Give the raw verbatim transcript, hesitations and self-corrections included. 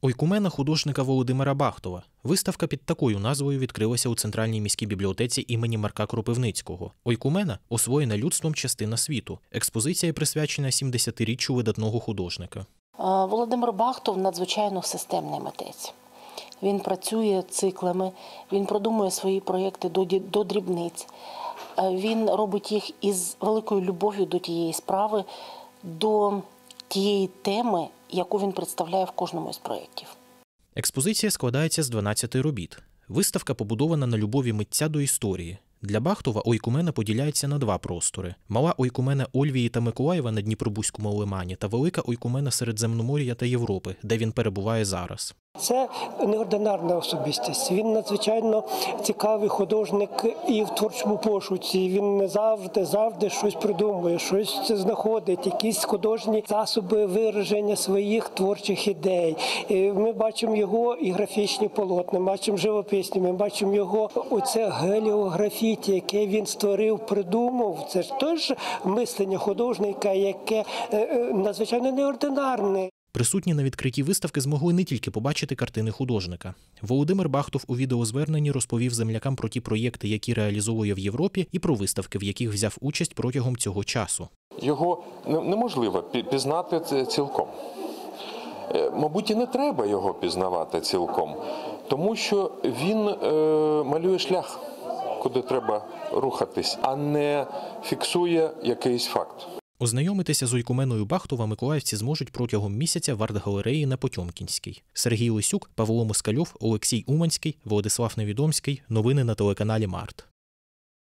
Ойкумена художника Володимира Бахтова. Виставка під такою назвою відкрилася у Центральній міській бібліотеці імені Марка Кропивницького. Ойкумена – освоєна людством частина світу. Експозиція присвячена сімдесятиріччю видатного художника. Володимир Бахтов – надзвичайно системний митець. Він працює циклами, він продумує свої проєкти до дрібниць. Він робить їх із великою любов'ю до тієї справи, до тієї теми, яку він представляє в кожному із проєктів. Експозиція складається з дванадцяти робіт. Виставка побудована на любові митця до історії. Для Бахтова ойкумена поділяється на два простори. Мала ойкумена Ольвії та Миколаєва на Дніпробузькому лимані та велика ойкумена Середземномор'я та Європи, де він перебуває зараз. Це неординарна особистість. Він надзвичайно цікавий художник і в творчому пошуці. Він не завжди, завжди щось придумує, щось знаходить, якісь художні засоби вираження своїх творчих ідей. І ми бачимо його і графічні полотна, бачимо живописні, ми бачимо його оце геліографіті, яке він створив, придумав. Це ж теж мислення художника, яке надзвичайно неординарне. Присутні на відкритті виставки змогли не тільки побачити картини художника. Володимир Бахтов у відеозверненні розповів землякам про ті проєкти, які реалізовує в Європі, і про виставки, в яких взяв участь протягом цього часу. Його неможливо пізнати цілком. Мабуть, і не треба його пізнавати цілком, тому що він малює шлях, куди треба рухатись, а не фіксує якийсь факт. Ознайомитися з ойкуменою Бахтова миколаївці зможуть протягом місяця в арт-галереї на Потьомкінській. Сергій Лисюк, Павло Москальов, Олексій Уманський, Владислав Невідомський. Новини на телеканалі Март.